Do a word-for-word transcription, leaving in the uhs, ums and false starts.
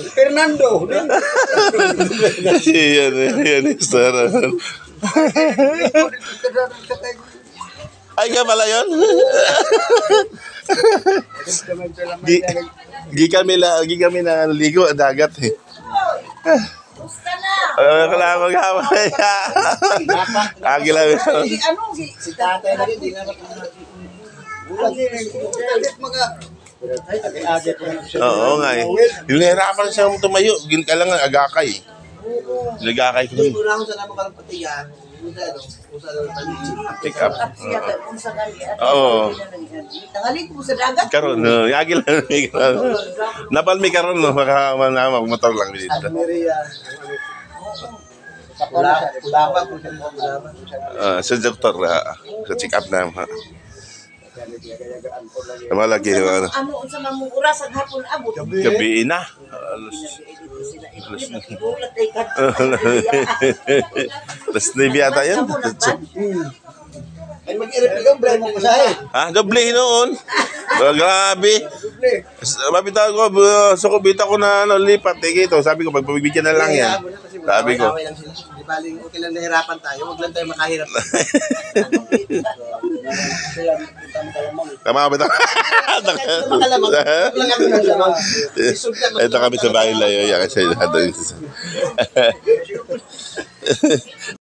Fernando. Yan, yan, sir. Ay ka pala yun? Gi, gi kami la, gi kami na ligo at dagat eh. Ano ko lang maghamay. Agi lang. Si tatay lagi di na Oo nga eh. Hinahirapan siya tumayo. Gil ka lang ang agakay. Nagakay ko dun. Pick up. Oo. Karon, no. Yagi lang. Napalmi karon, no. Makamanama, motor lang dito. Uh, sa doktor, uh, sa check up na. Malagi ano. Ano unsa man mong oras ang hapon abot? Gabi na. Alas nueve yata yan. ay mag-irip ka blay mo kasahe. Ha? Doble noon. Oh, grabe. Mabita ko, so kubita ko na ano, lipat. Eh, ito, sabi ko, pagpabibigyan na lang yan. Sabi ko. Di bali, okay lang nahirapan tayo. Huwag lang tayo makahirap. Tama ba ito? Ito kami sa bahay layo. Yan kasi